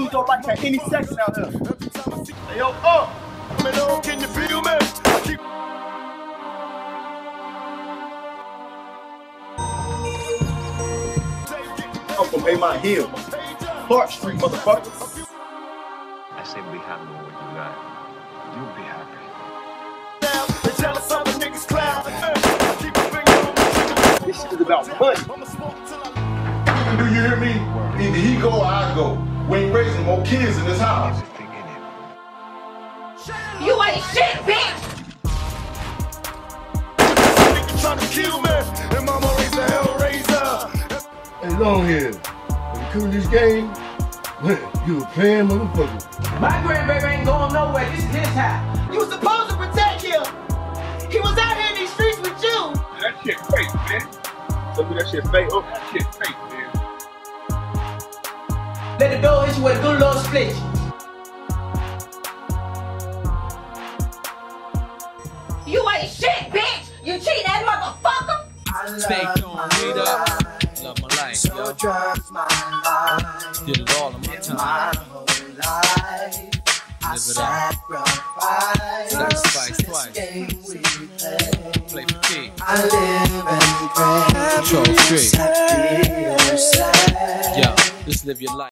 use your life at any section out here. Hey, yo, can you feel me? I'm from A Hill, Clark Street, motherfucker. I say be happy with what you got. You'll be happy. This shit is about money. Do you hear me? Either he go or I go. We ain't raising more kids in this house. You ain't shit, bitch! Trying to kill me, and mama raised a hellraiser. Hey, Longhead, when you come to this game, you a playing motherfucker. My grandbaby ain't going nowhere. This is his house. You was supposed to protect him. He was out here in these streets with you. That shit fake, man. Tell me that shit fake. Oh, that shit fake, man. Let the door hit you with a good little split. You ain't shit, bitch! You cheating ass motherfucker! Stay tuned, read up. Love my life, yo. Did it all in my time. Live it up. Sacrifice twice. Play for key. Control 3. Yo, just live your life.